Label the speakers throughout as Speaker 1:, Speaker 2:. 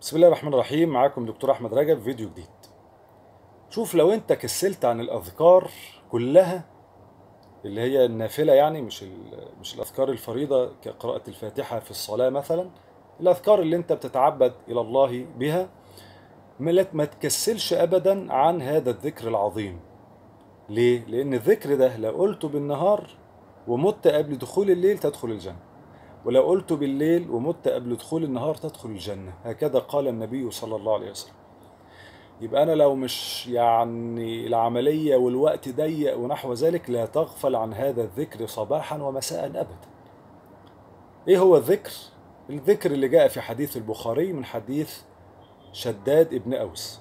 Speaker 1: بسم الله الرحمن الرحيم. معاكم دكتور أحمد رجب في فيديو جديد. شوف، لو انت كسلت عن الأذكار كلها اللي هي النافلة، يعني مش الأذكار الفريضة كقراءة الفاتحة في الصلاة مثلا، الأذكار اللي انت بتتعبد إلى الله بها، ما تكسلش أبدا عن هذا الذكر العظيم. ليه؟ لأن الذكر ده لو قلته بالنهار ومت قبل دخول الليل تدخل الجنة، ولو قلته بالليل ومت قبل دخول النهار تدخل الجنة. هكذا قال النبي صلى الله عليه وسلم. يبقى أنا لو مش العملية والوقت ضيق ونحو ذلك، لا تغفل عن هذا الذكر صباحا ومساء أبدا. إيه هو الذكر؟ الذكر اللي جاء في حديث البخاري من حديث شداد ابن أوس،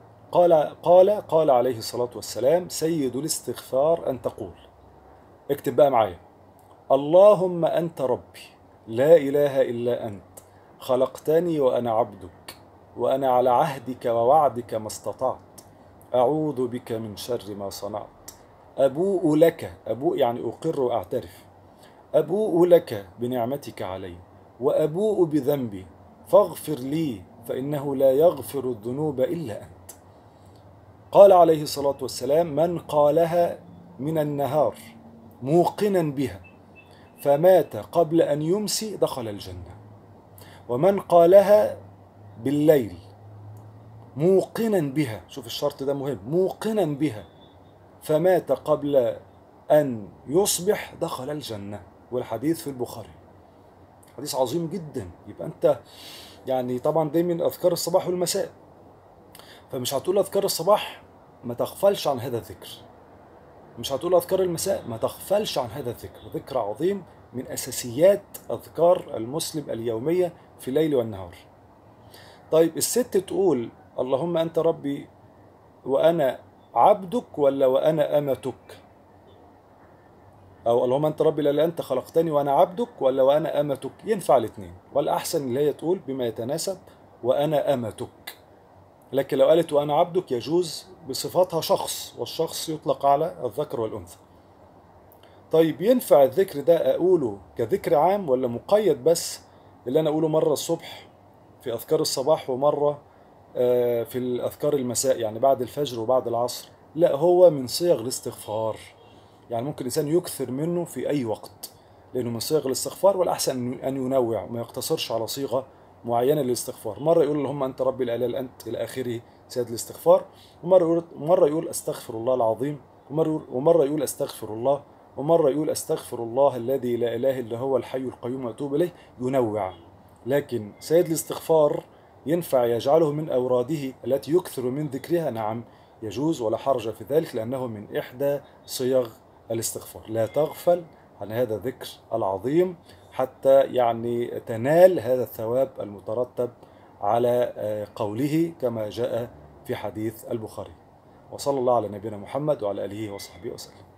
Speaker 1: قال عليه الصلاة والسلام: سيد الاستغفار أن تقول، اكتب بقى معايا: اللهم أنت ربي لا إله إلا أنت، خلقتني وأنا عبدك، وأنا على عهدك ووعدك ما استطعت، أعوذ بك من شر ما صنعت، أبوء لك، أبوء يعني أقر وأعترف، أبوء لك بنعمتك علي وأبوء بذنبي فاغفر لي فإنه لا يغفر الذنوب إلا أنت. قال عليه الصلاة والسلام: من قالها من النهار موقنا بها فمات قبل أن يمسي دخل الجنة، ومن قالها بالليل موقنا بها، شوف الشرط ده مهم، موقنا بها فمات قبل أن يصبح دخل الجنة. والحديث في البخاري، حديث عظيم جدا. يبقى أنت طبعا دي من أذكار الصباح والمساء، فمش هتقول أذكار الصباح ما تغفلش عن هذا الذكر، مش هتقول أذكار المساء ما تغفلش عن هذا الذكر. ذكر عظيم من أساسيات أذكار المسلم اليومية في الليل والنهار. طيب، الست تقول اللهم أنت ربي وأنا عبدك ولا وأنا أمتك؟ أو اللهم أنت ربي لا أنت خلقتني وأنا عبدك ولا وأنا أمتك؟ ينفع الاثنين، والأحسن اللي هي تقول بما يتناسب وأنا أمتك. لكن لو قالت وأنا عبدك يجوز بصفاتها شخص، والشخص يطلق على الذكر والأنثى. طيب، ينفع الذكر ده أقوله كذكر عام ولا مقيد بس اللي أنا أقوله مرة الصبح في أذكار الصباح ومرة في الأذكار المساء، يعني بعد الفجر وبعد العصر؟ لا، هو من صيغ الاستغفار، يعني ممكن الإنسان يكثر منه في أي وقت، لأنه من صيغ الاستغفار. والأحسن أن ينوع، ما يقتصرش على صيغة معينة للاستغفار. مرة يقول اللهم أنت ربي لا إله إلا أنت إلى آخره سيد الاستغفار، ومرة يقول أستغفر الله العظيم، ومرة يقول أستغفر الله، ومرة يقول أستغفر الله الذي لا إله إلا هو الحي القيوم وأتوب إليه. ينوع. لكن سيد الاستغفار ينفع يجعله من أوراده التي يكثر من ذكرها، نعم يجوز ولا حرج في ذلك، لأنه من إحدى صيغ الاستغفار. لا تغفل عن هذا الذكر العظيم حتى تنال هذا الثواب المترتب على قوله كما جاء في حديث البخاري. وصلى الله على نبينا محمد وعلى آله وصحبه وسلم.